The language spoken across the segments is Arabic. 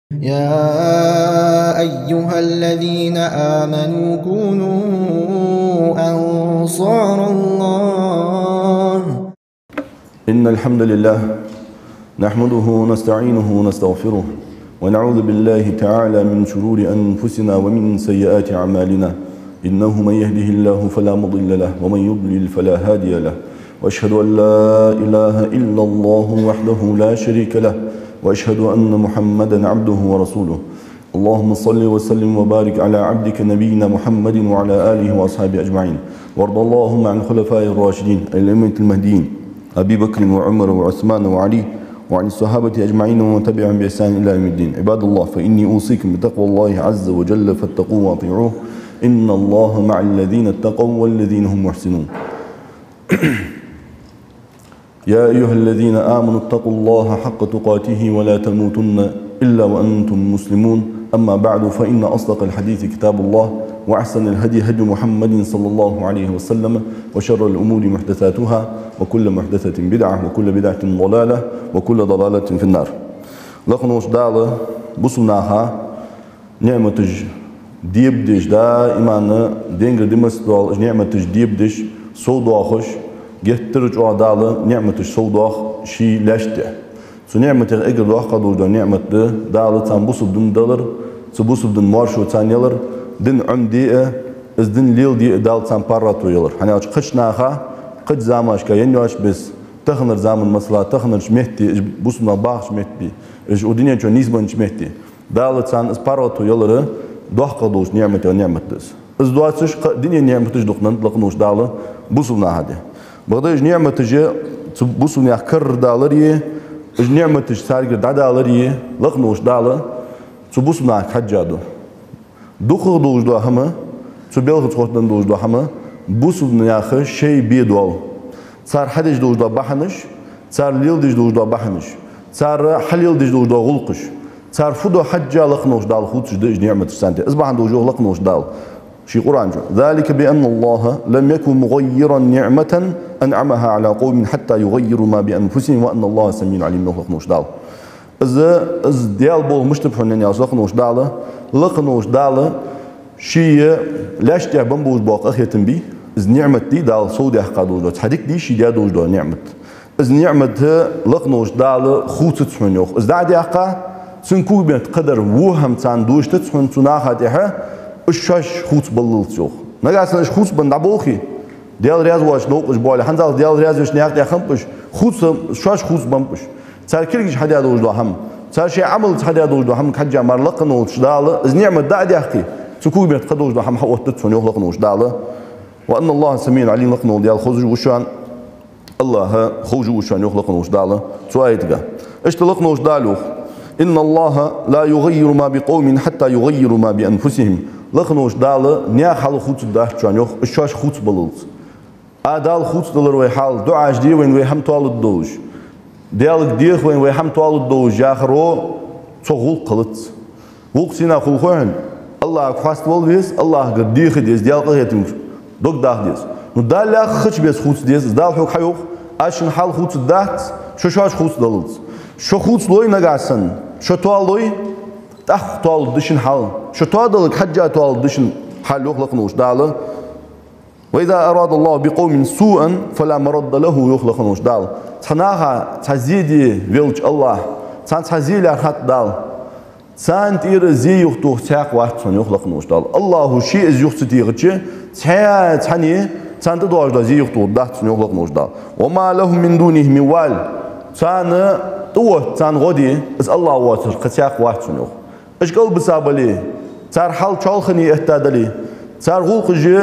يا أيها الذين آمنوا كونوا أنصار الله. إن الحمد لله نحمده ونستعينه ونستغفره ونعوذ بالله تعالى من شرور أنفسنا ومن سيئات أعمالنا. إنه من يهده الله فلا مضل له ومن يضلل فلا هادي له، وأشهد أن لا إله إلا الله وحده لا شريك له، وأشهد أن محمدا عبده ورسوله. اللهم صل وسلم وبارك على عبدك نبينا محمد وعلى آله وأصحابه أجمعين، وارض اللهم عن خلفاء الراشدين الأئمة المهديين أبي بكر وعمر وعثمان وعلي، وعن الصحابة أجمعين ومن تبعهم بإحسان إلى يوم الدين. عباد الله، فإني أوصيكم بتقوى الله عز وجل فاتقوه وأطيعوه، إن الله مع الذين اتقوا والذين هم محسنون. يا أيها الذين آمنوا اتقوا الله حق تقاته ولا تموتن إلا وأنتم مسلمون. أما بعد، فإن أصدق الحديث كتاب الله، وأحسن الهدي هدي محمد صلى الله عليه وسلم، وشر الأمور محدثاتها، وكل محدثة بدعة، وكل بدعة ضلالة، وكل ضلالة في النار. لقنوش دالة بصناها نعمة ديبدش دائما دينغ دمستوال نعمة ديبدش صودوخش جهترج أعداله نعمة صودوخ شي لاشته. سو نعمة إجر دوخ قدور دا نعمة دالة تان بوسب دن دلر تبوسب دن مارشو تان يلر دن عمدي از دن ليل دي دال تان باراتو يلر. hani aç kışnaha kıç zamaş ka yenyoş biz تخنر زمن مثلا تخنر شمهتي بوسنا باخ شمهتي إيش ودنيا جو نيزبن شمهتي دالة تان از باراتو يلر دوخ قدوش نعمة دس از دواتش دنيا نعمتش دوخنن لقنوش دالة بوسنا هذا بغداش نعمتش بوسنا كر دالريه إج نعمتش سارجر دالريه لقنوش دالة تبوسنا حجادو دوخ دوش دو هما تبيلغ تخوتن دوش دو هما بوسنا ياخ شيء بيدوال صار حدش دوش دو بحنش صار ليل دش دوش دو بحنش صار حليل دش دوش دو غلقش صار فدو حجة لقنوش دال خوتش دش نعمتش سانتي أصبح دوش لقنوش دال شي قرآن جو ذلك بأن الله لم يكن مغيرا نعمة أنعمها على قوم حتى يغيروا ما بأنفسهم وأن الله سميع عليم. لقنوش دال از ديال بول مشتبحون يا لقنوش دال لقنوش دال شي لاش تعبان بوش باق أخيتن بي از نعمة دي دال صودي أحقادوش دو تحديك دي شي ديال دوش دو نعمة از نعمة لقنوش دال خوت تسحن يوخ از دعدي أحقا سنكو بنت قدر وهم تان دوش تسحن تناخا ديها الشاش خوت بللت يوخ نقاسن اش خوت بندعبوخي ديال رياض واش لوقش بوالي حنزال ديال رياض واش نياق دي خمبش خوت شاش خوت بمبش صار كيرجش حدا دوش دو هم صار شي عمل حدا دوش دو هم حجا مار لقنوش دال از نعمة دعدي أحقي سنكو بنت قدوش دو هم حوت تسحن يوخ لقنوش دال وأن الله سميع عليم. لقنو ديال خوج وشان الله خوج وشان يخلق نوش داله سوايتجا ايش تلقنوش دالو إن الله لا يغير ما بقوم حتى يغيروا ما بأنفسهم. لقنوش داله نيا حال خوت ده شان يخ الشاش خوت بللت أدال خوت دلر ويحال دعاء جدي وين ويهم طالد دوج ديالك ديخ وين ويهم طالد دوج آخره تغول قلت وق سينا خلقين الله خواست والبيس الله قد ديخ ديس ديال قهيتم دوك داخ ديس نو دال خش بيس خوت ديس دال حوك حيوخ أشن حال خوت دات شو شاش خوت دلت شو خوت لوي نجاسن شو طال لوي تأخ طال دشن حال شو طال دلك حجة طال دشن حال يخلق نوش داله. وإذا أراد الله بقوم سوءا فلا مرد له يخلق نوش دال تناها تزيدي ويلج الله تزيل أخذ دال سانت إير زي يختوه تاق واحد يخلق نوش دال الله شيء إز يختي غتشي تاني سانت دواج دا زي يختوه دات يخلق نوش دال وما لهم من دونه من وال سان توه سان غدي إز الله واتر قتاق واحد يخ إيش قلب سابلي صار حال شالخني اهتدلي صار غوق جي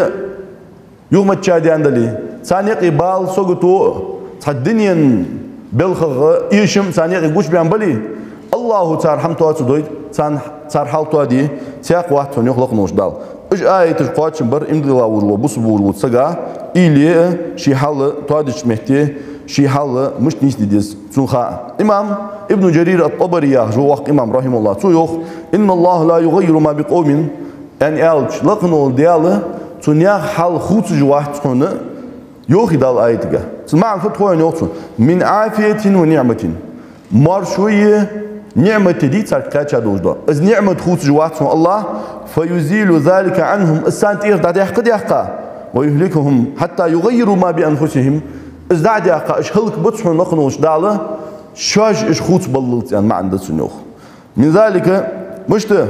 يوم تشادي عندلي سان يقي بال سوقتو الدنيا بلخغ يشم سان يقي قوش بيان بلي الله تعالى حمتوا تدوي صار حال توادي تاق واحد يخلق نوش دال إيش آية القوات شمبر إمدي الله وجوا بصبور وتسجع إلي شي حال توادش مهتي شي حال مش نيس ديس سنخا إمام ابن جرير الطبري جو وق إمام رحمه الله سويخ إن الله لا يغير ما بقوم يعني ألش لقنو دياله تنيا حال خوت جواحد هنا يوخي دال آية تسمع فتوى يوخ من عافية ونعمة مارشوية نعمة دي صار كاتشا دوجدا إذ نعمة خوت جواتهم الله فيزيل ذلك عنهم السانت إير دعدي قد يحقا ويهلكهم حتى يغيروا ما بأنفسهم إذ دعدي يحقا إش هلك بتصحون نخنوش دالة شاج إش خوت بللت يعني ما عندك سنوخ من ذلك مشته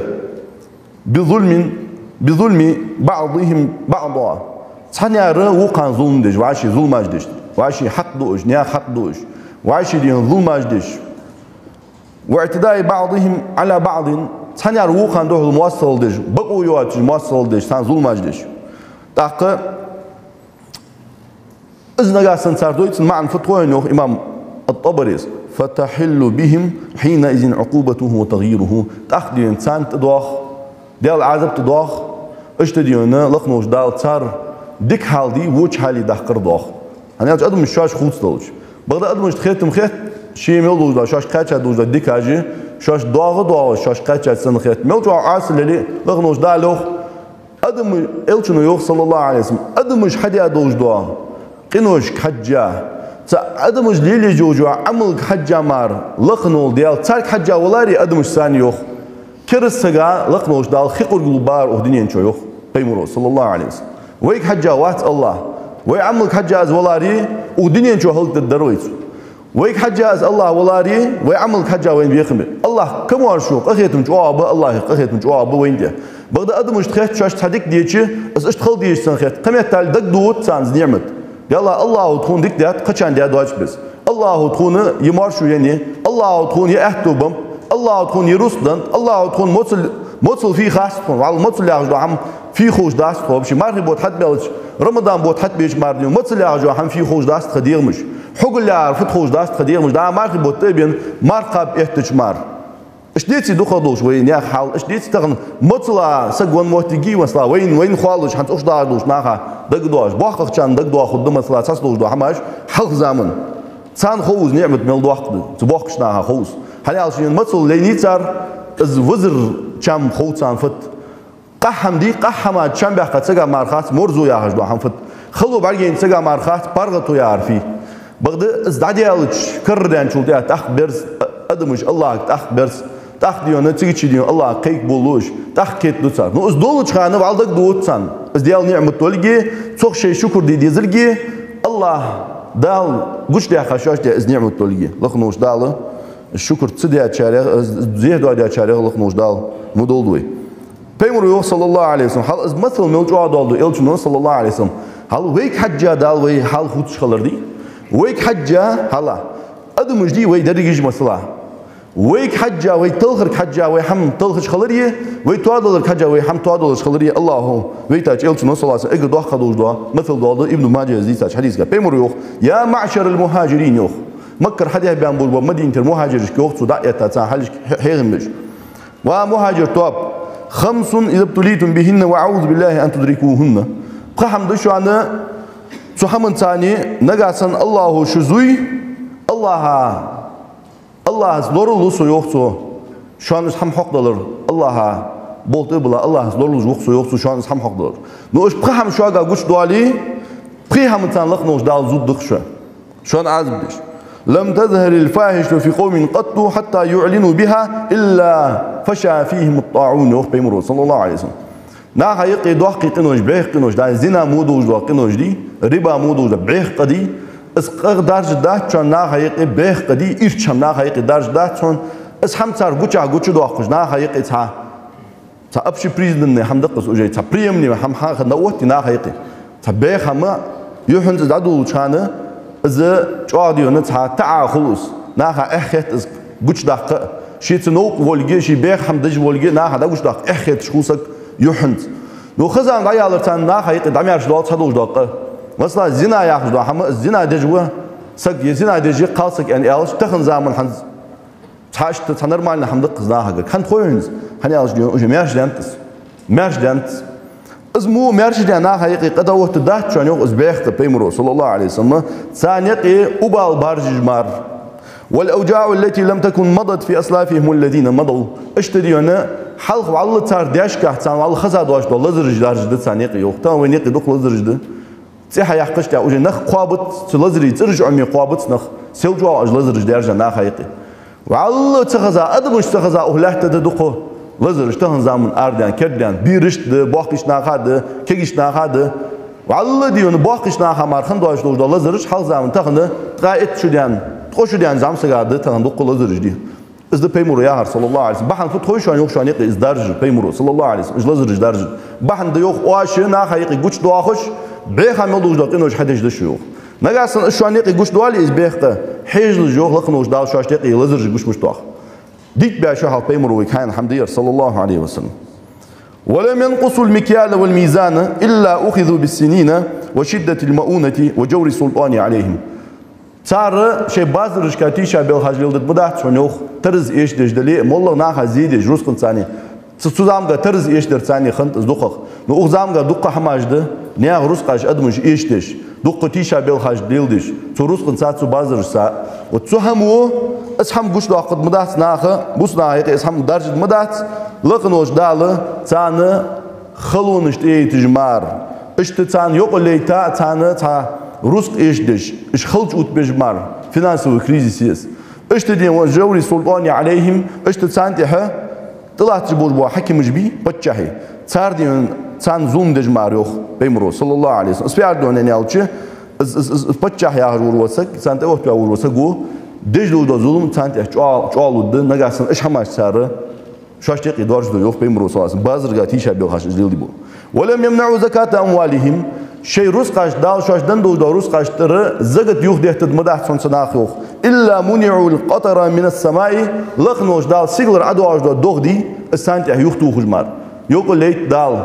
بظلم بعضهم بعضا صحني أرى وقع ظلم دش وعشي ظلم أجدش وعشي حق دوش نيا حق دوش وعشي دين ظلم أجدش واعتداء بعضهم على بعض صحني أرى وقع دوه المواصل دش بقوا يواتش المواصل دش صحن ظلم أجدش تاقة إذن قاسن صار دويت معن فتوين يوخ إمام الطبري فتحل بهم حينئذ عقوبته وتغييره تأخذ إنسان تدوخ ديال عذاب تدوخ اشتديونا لقنوش دال صار ديك حال دي وش حالي دحقر دوخ هني أج أدم الشاش خوت دولش بغدا أدم اشتخيتم خيت شيء ميل دوش دا شاش قاتشا دوش دا ديك هاجي شاش دوغ شاش قاتشا سن خيت ميل جو عاصل اللي لقنوش دالوخ أدم إلشنو يوخ صلى الله عليه وسلم أدم مش حدا دوش دوا قنوش حجة أدم مش ليلي جوجو عمل حجة مار لقنول ديال تارك حجة ولاري أدم مش ثاني يوخ كرسجا لقنوش دال خيقر قلبار أهدنين شو يوخ بيمرو صلى الله عليه وسلم ويك حجة وات الله ويعمل حجة از ولاري أهدنين شو هلك الدرويت ويك حجة از الله ولاري ويعمل حجة وين بيخمر الله كم ورشوق أخيتم جواب الله أخيتم جواب وين ده بغدا أدم مش تخيت شاش تحديك ديتشي از اشتغل ديش سنخيت قمت تال دك دوت سانز نعمت يلا الله تكون ديك ديات قشان ديات واجب بس الله تكون يمارشو يعني الله تكون يأهتوبم الله تكون يرسلن الله تكون موصل في خاصتهم على موصل يعجو عم في خوش داست خوب شي ماري بوت حد بيلش رمضان بوت حد بيش مارني موصل يعجو عم في خوش داست خدير مش حق اللي عرفت خوش داست خدير مش دا ماري بوت تبين مارقب احتج مار اش ديتي دخلوش وين يا حال اش ديتي تغن موصل سجون موتيجي مثلا وين خالص حنت اش داردوش ناخا دقدوش باخ كان دقدو خد مثلا تاسلوش دو حماش حق زمن سان خوز نعمة ميل دوقت تبوخش ناها خوز هني عشان موصل لينيتر از وزر كم خوت سان فت قحم دي قحما كم بحق تسجع مارخات مرزو يا هجدو حم فت خلو بعدين تسجع مارخات برغتو يا عارفي بغد ازدادي الش كردان شو ده تأخ برز أدمش الله تأخ برز تأخ ديونه تيجي ديون الله قيك بولوش تأخ كيت دوتسان نو ازدولش خانه بعدك دوتسان ازديال نعمة تولجي صخ شيء شكر دي ديزرجي الله دال قش ده خشاش ده از نعمة تولجي لخنوش داله الشكر تصدي أشارع زيه دوا أشارع لخنوش دال مدولوي بيمرو صلى الله عليه وسلم حال از مثل ملجوا دالدو إلشنو صلى الله عليه وسلم حال ويك حجة دال وي حال خوتش خلردي ويك حجة حلا أدم جدي وي درجيج مثلا ويك حجة وي تلخر حجة وي حم تلخش خلريه وي توادل حجة وي حم توادل خلريه الله ويتاج إلشنو صلى الله عليه وسلم إقدر خدوش دوا مثل دالدو ابن ماجه زيتاج حديث قال بيمرو يا معشر المهاجرين يوخ مكر حد يبان بول مدينة المهاجر كوخ صداع يتسع حلش حيرمش ومهاجر تواب 5 إذا ابتليتم بهن وأعوذ بالله أن تدركوهن قحم دشوا عنا سحمن ثاني نجاسن الله شزوي الله زلورلو سويوخسو şu an ham haqdalar Allah'a boltu bula Allah zlorlu yoxsu yoxsu şu an ham haqdalar no ish qaham şu aga guç duali qiham tanlıq no dal zudduq şu an azbish لم تظهر الفاحشة في قوم قط حتى يعلنوا بها إلا فشى فيهم الطاعون يوخ بيمرو صلى الله عليه وسلم نا حقيقي دوحقي قنوش بيخ قنوش دا زنا مودوش دو قنوش دي ربا مودوش دا بيخ قدي اسقر درج دا چون نا حقيقي بيخ قدي إرچم نا حقيقي درج دا چون اس هم تار گوچا گوچو دوحقش نا حقيقي تا أبشي بريزدن هم دقس وجاي تا بريمني هم حق نوتي نا حقيقي تا بيخ هم يحنز دادو چانه إذا جاديونه تاع خلص ناخا إخت إز قش دقة شيء تنوق ولقي شيء بيخ هم دج ولقي ناخا دا قش دقة إخت شخوصك يحنت لو خزان غيالر تان ناخا يقدم يارش دال تدوش دقة مثلا زنا ياخذ ده هم الزنا دجوا سق يزنا دجي قالسك يعني ألش تخن زمان حنز تاش تنرمال هم دق زناها كان خوينز هني ألش ديون وش مارش دانت اسمه مرشد أنا حقيقي قد وقت ده شان يوق إزبيخت بيمرو صلى الله عليه وسلم ثانية أبال بارج جمار والأوجاع التي لم تكن مضت في أسلافهم الذين مضوا اشتريونا حلق والله صار داش كهتان والله خزاد واش دول لزرج دارج ده ثانية يوق تام وينيق دوق لزرج ده تيح يحقش تأوج نخ قابط لزرج ترجع عمي قابط نخ سيلجوا أج لزرج دارج أنا حقيقي والله تخزا أدمش تخزا أهلت تدقه لزرش تهن زمن أرديان كرديان بيرشت باقيش ناخد كيش ناخد والله ديون باقيش ناخد مرخن داش دوش دال لزرش حال زمن تهن قائد شديان تخش شديان زم سجاد تهن دقه لزرش دي إذا بيمرو يا صلى الله عليه وسلم بحن فتوي شان يوخ شان يقي إزدارج بيمرو صلى الله عليه وسلم إج لزرج درج بحن ديوخ واش ناخ يقي قوش دواخش بيخ هم يلوج دق إنه حدش دشيوخ نجاسن شان يقي قوش دوالي إز بيخته حيج لجوخ لقنوش دال شاش يقي لزرج قوش مش دواخ ديت بعشها حال بيمرو كان حمدير صلى الله عليه وسلم ولم ينقصوا المكيال والميزان إلا أخذوا بالسنين وشدة المؤونة وجور السلطان عليهم صار شيء بازر شكاتيشا بالحجل ضد بدأت شنوخ ترز إيش دجدلي مولر ناخ زيدج روس قنصاني تسوزام قا ترز إيش درتاني خنت دقق نو أخزام قا دقة حماجده نيا روس قاش أدمج إيش دش دقة تيشا بالحجل دش تروس قنصات سو بازر سا وتسهمو اسهم قش دقة مدات ناخ بوس ناهيك اسهم درجة مدات لقنوش داله تانه خلونش تجمار اشت تان يقول تا تانه تا روس إيش دش إيش خلج أوت بجمار فينانسيو كريزيس إيش تدين وجوري سلطاني عليهم إيش تسانتها طلعت جبور بوا حكي مجبي بتشهي صار دين سان زوم دجمار يوخ بيمرو صلى الله عليه وسلم سبيعدون إني أوتشي بتشهي أهور وسك سانت أوت أهور وسكو دجلو ده زوم سانت أشوال ود نجاسن إيش هماش صار شاش تقي دارج ده يوخ بيمرو صلى الله عليه وسلم بازر قاتي شابي وخاش جليل دبو ولم يمنعوا زكاة أموالهم شيء روس قاش دال شاش دندو دا روس قاش تر زغت يوخ دهت مدح سون سناخ يوخ الا منعوا القطر من السماء لخنوش دال سيغلر ادواج دا دوغدي السانت يوخ تو خجمار يوق ليت دال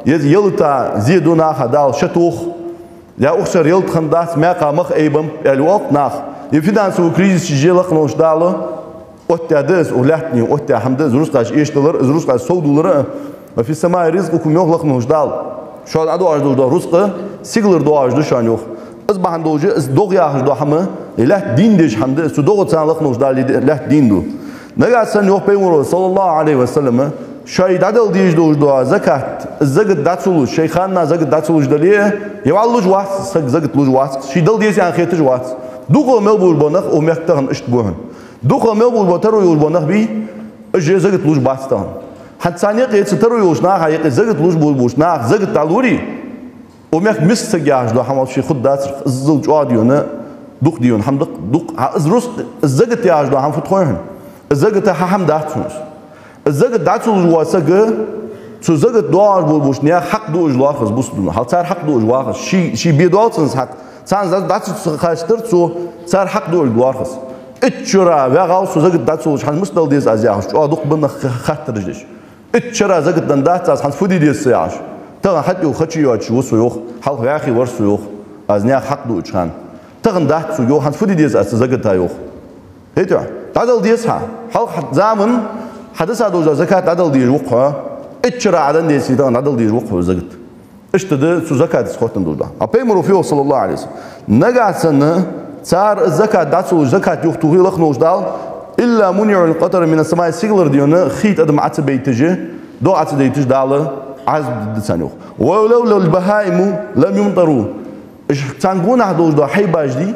يلتا زيدونا دال شتوخ يا اخسر يلت خنداس ما قامخ ايبم الوقت ناخ يفيدانسو كريزيس جي لخنوش دال اوتادس ولاتني اوتا حمد روس قاش ايشتلر روس قاش سودولر وفي السماء رزقكم يوخ لخنوش دال شو هذا أدو أجدو ده رزقه سيغلر دو أجدو شان يوخ إز بحن دوجي إز دوغ ياخش دو حمه إله دين ديش حمده إز دوغ تسان لخنوش دالي إله دين دو نجا سن يوخ بيمرو صلى الله عليه وسلم شايد عدل ديش دوج دو زكاة الزقت داتسولوش شيخاننا زقت داتسولوش دليه يوالوج واس سق زقت لوج واس شي دل ديس يعني خيتج واس دوغو ملبول بونخ أو ميختهن إشت بوهن دوغو ملبول بوترو يول بونخ بي إجي زقت لوج باستهن حتى ثانية قيت سترو يوش ناخ هيك زقت لوج بولبوش ناخ زقت تعلوري وميك مستجاج دو حمل شي خد داتر الزوج عاديونه دوق ديون حم دوق ازروس الزقت ياج دو حم فتخوهن الزقت حم داتسونس الزقت داتسونس واسق سو زقت دوار بولبوش نيا حق دوج لاخز بوس دون حال صار حق دوج واخز شي بيدوتسنس حق سان داتسونس خاشتر سو صار حق دوج لاخز اتشرا وغاو سو زقت داتسونس حن مستل ديز ازياش دوق بن خاطرجش اتشرا زقت دندات حن فودي ديز سياش تغن حتى وخشي يوتش وسويوخ حلق يا أخي ورسويوخ أزنيا حق دو إشخان تغن دات سويوخ هن فودي ديز أستزقت تايوخ هيتوا تعدل ديزها حلق زامن حدث هذا زكاة تعدل ديز وقها اتشرا عدن ديز تغن عدل ديز وقها زقت اشتد سو زكاة سخوتن دودا أبيمرو فيه صلى الله عليه وسلم نجا سنة صار الزكاة دات سو زكاة يختوه لخنوش دال إلا منع القطر من السماء سيغلر ديونه خيت أدم عتبيتجه دو عتبيتج داله عزب دسانيوخ ولولا البهائم لم يمطروا اش تانغون هدوش دو حيباش دي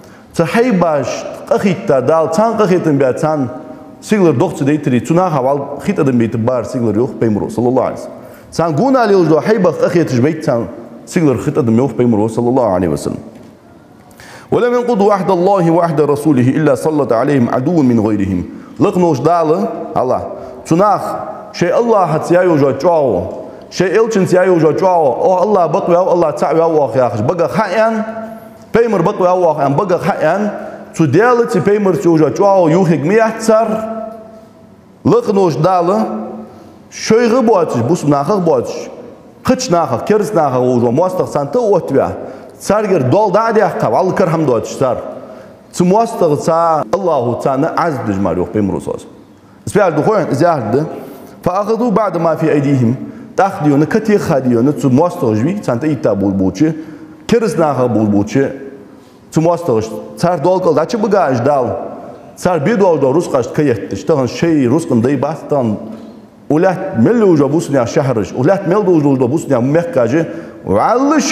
تحيباش قخيتا دال تان قخيتن بيا تان سيغلر دوخت ديتري تنا حوال خيت ادم بيت بار سيغلر يوخ بيمرو صلى الله عليه وسلم تانغون عليوش دو حيبا قخيتش بيت تان سيغلر خيت ادم يوخ بيمرو صلى الله عليه وسلم ولم ينقضوا عهد الله وعهد رسوله الا سلط عليهم عدو من غيرهم لقنوش دال الله تناخ شيء الله هتيايو جو جاو شيء إلشن سيايو جو جاو أو الله بقى أو الله تعوى أو أخياش بقى خيان بيمر بقى أو أخيان بقى خيان تديالت بيمر سيو جو جاو يوهج ميحتر لقنوش دالة شيء غبواتش بوس ناخر بواتش خش ناخر كرس ناخر وجو مواستق سانتو وتبع سارجر دول دادي أحكام الله كرهم دوتش سار تمواستق سا الله تعالى عز بجمال يوح بيمر صوص سبيل دخوين زيادة فأخذوا بعد ما في أيديهم تأخذون كتير خاديون تمواستغجبي سانت إيتا بولبوتشي كرس ناخر بولبوتشي تمواستغج صار دولكل داتش بقاش دال صار بيدول دول رزقاش كيهتش تهن شيء رزقن دي باستان ولات ملو جو بوسنيا شهرش ولات ملو جو بوسنيا مكاجي وعلى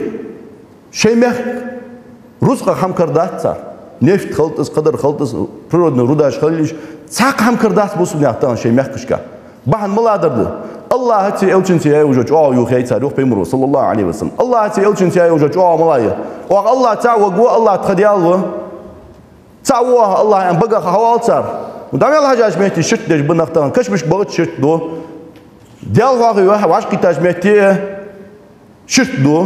شيء مك رزق هم كردات صار نفط خلطس قدر خلطس برودنا روداش خليش Saq ham kırdas bu sunyaqtan şey mehkışka. Bahan mıladırdı. Allah hati elçin tiye uca çoğu yuh yaytar yuh peymuru sallallahu aleyhi ve sellem. Allah hati elçin tiye uca çoğu malayı. O Allah ta'u gu Allah tadiyal bu. Ta'u Allah en baga haval tar. Udamel hacaj mehti şirt dej bınaqtan kaçmış bağıt şirt do. Dial vağı vaş qitaş mehti şirt do.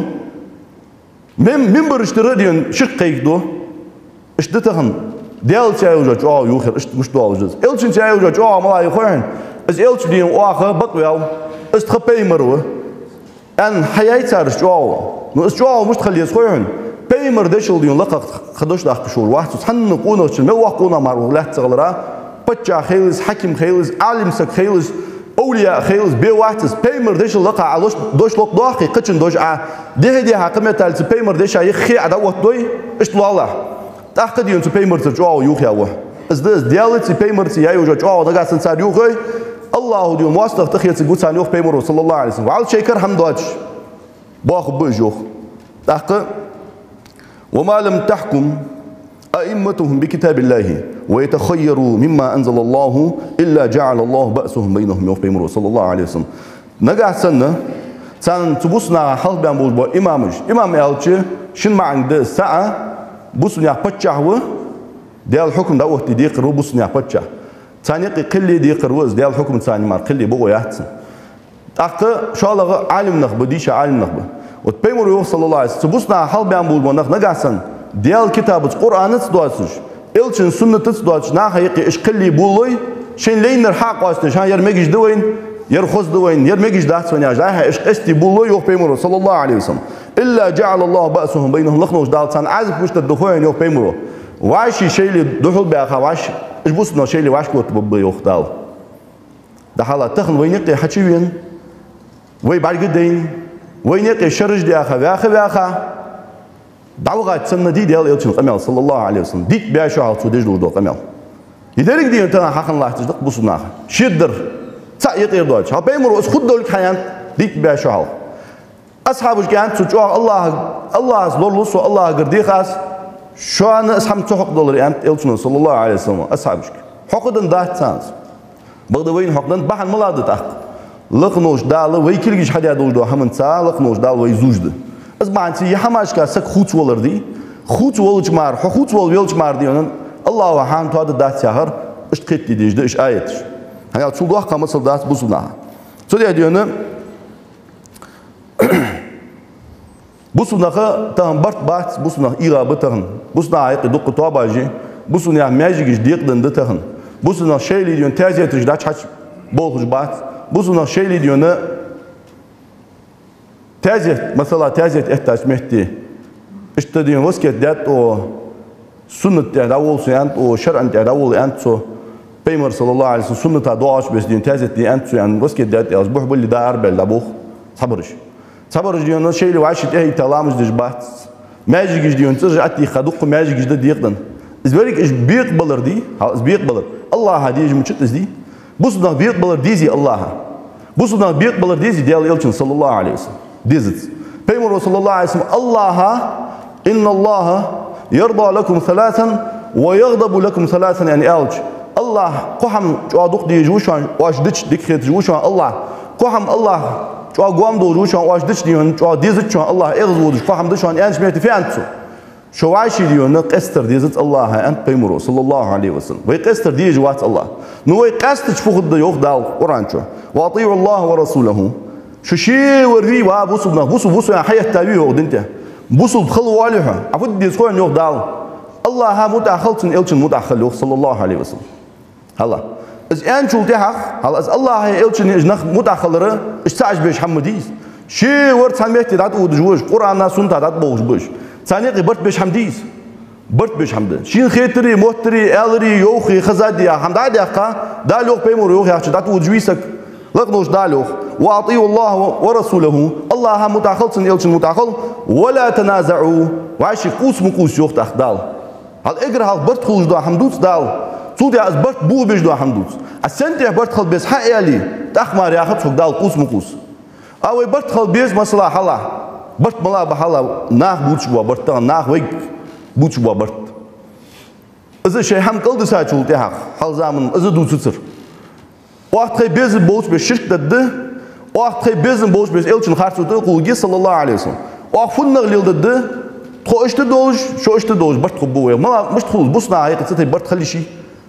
Min barıştırı diyen şirt qeyq do. İşte tağın dial tiye uca çoğu yuh işte muştu alacağız. Elçin tiye uca çoğu malayı koyun. Az elçi diyen o ağı bakıyor. Az tıpeymeru. En hayat sarış çoğu. Nu az çoğu muştxaliyes koyun. Peymer deşil diyen laqaq xadoş daqışur. Vaxtuz hanını qona için me vaq qona maru lahtığılara. Patça xeyliz, hakim xeyliz, alimsak xeyliz, awliya xeyliz, be vaxtuz. Peymer deşil laqa aloş doşlok doqi qıçın doş a. Dehe haqimet alsı peymer deşa yixi adavat doy. İştlu Allah. Taqı diyen su peymer tı çoğu yuh yavu. Az diyalıtı peymer tı yayu çoğu da gasın sar yuh. Allahu diyor muastaq taxiyatı gutsan yok peymer sallallahu aleyhi ve sellem. Al şeykar hamdaç. Bağ bu yok. Taqı وما لم تحكم أئمتهم بكتاب الله ويتخيروا مما أنزل الله إلا جعل الله بأسهم بينهم يوم بيمرو صلى الله عليه وسلم نجح سنة سن تبصنا حال بيان بوجبا إمامش إمام يالشي شن ما عند ساعة بصنا بتشهوه ده الحكم ده وقت ديق رو بصنا بتشه ثاني قلة ديق روز ده الحكم ثاني ما قلة بقى يحسن أخذ شاء الله عالم نخبة ديش عالم نخبة وتبيمرو صلى الله عليه وسلم تبصنا حال بيان بوجبا نجح سن ديال كتاب القرآن تدوسش إلشن سنة تدوسش ناحية إيش قلي بولوي شين لينر حق واسنش ها يرمجش دوين يرخص دوين يرمجش دهس ونياج لها إيش قستي بولوي يوف بيمرو صلى الله عليه وسلم إلا جعل الله بأسهم بينهم لخنوش دالتان عازف مش تدخوين يوف بيمرو واشي شيء اللي دخل بأخا واش إيش بوسنا شيء اللي واش كوت ببي يوخ دال ده حالا تخن وينقي حشيوين وي بعدين وينقي شرج دي أخا دعوة سنة دي ديال إلشن قميل صلى الله عليه وسلم ديك بيعشوا على صديج لوردو قميل يدرك دي أنت حقن الله تجدق بصناها شدر سأيق يردوج ها بيمرو أسخد دولك حيان ديك بيعشوا على أصحابش كانت سجوا الله زلولوس والله قردي خاص شو أنا أصحاب تحق دولار أنت إلشن صلى الله عليه وسلم أصحابش حقدن دات سانس بغدوين حقدن بحن ملادة تحق لقنوش دال ويكلجش حدا دولدو همن سا لقنوش دال ويزوجد از معنی یهماش که سک خوت ولردی خوت ولج مار خوت ولج مار دیونن الله وحان تو دات شهر اشتقت دیجده اش آیتش hani çulduq qamasıl das buzuna söyle diyorsun bu sunağı tam bart bu sunağı irabı tağın bu sunağı ayıqı duqu tabajı bu sunağı məcigi diqdində tağın bu sunağı şeyli diyorsun təziyyətiş da çaç bolğuj bat bu sunağı şeyli diyorsun təziyyət mesela təziyyət ehtaçməkdi işte diyorsun vasket dat o sünnet da olsun ant o şer'an da ol ant so Peygamber sallallahu aleyhi ve sellem sünneta duaş besdiğin təziyyət ant so yani vasket dat az bu billi da arbel da bu sabırış diyorsun şeyli vaşit ey talamız dijbat məcigi diyorsun təcati xaduq məcigi de diqdən izberik iş büyük balırdı az büyük balır Allah hadiye müçit izdi bu sunnah büyük balır dizi Allah'a bu sunnah büyük balır dizi diye elçin sallallahu aleyhi ve sellem dizit Peygamber sallallahu aleyhi ve sellem Allah'a innallaha yarda lakum thalathan ve yaghdabu lakum thalathan yani elç Allah qoham çoğaduq diye şu an vaşdıç dikret şu an Allah qoham Allah çoğa guam doğru şu an vaşdıç diyor çoğa dizit şu an Allah eğzudu qoham da şu an enşmeti fiantsu şu vaşi diyor ne qester dizit Allah'a ent Peygamber sallallahu aleyhi ve sellem ve qester diye juat Allah nu ve qester fuqda yok dal Kur'an şu ve ati'u Allah ve rasulahu شو شيء وري وابوسنا بوسو يا حياة تابيه ودنته بوسو بخلوا عليها عفوا دي سكون يوم دال الله ها متأخلتن إلشن متأخل صلى الله عليه وسلم هلا إذا أنت شو تحق هلا إذا الله هي إلشن إجنخ متأخلره إستعج بيش حمديس شيء ورد ساميتي دات ودجوج قرآن سنة دات بوج بيش ثاني برت بيش حمديس برت بيش حمد شين خيتري موتري ألري يوخي خزادي حمد يقا دالوخ بيمور يوخي عشان دات ودجويسك لقنوش دالوخ وأطيعوا الله ورسوله الله متأخلسن إلشن متأخل ولا تنازعوا وعشي قوس مقوس يوخ تأخدال هل إقرأ هل برت خلوش دا حمدوس دال صوت يا برت بو بيش دا حمدوس السنت يا برت خل بيس حق يالي تأخمار يا خد دال قوس مقوس أو برت خل بيس مثلا حلا برت ملا بحلا ناخ بوتش بوا برت ناخ ويك بوتش بوا برت إذا شيء هم كل دسات شو تيها حال زمن إذا دوسر وقت خي بيزن بوش بشرك ده وقت خي بيزن بوش بس إلشن خارج وتقول صلى الله عليه وسلم وقت فن غليل ده تخو اشتدوش شو اشتدوش برت خبوه ما مش تخلص بصنا هيك تصير برت خلي شيء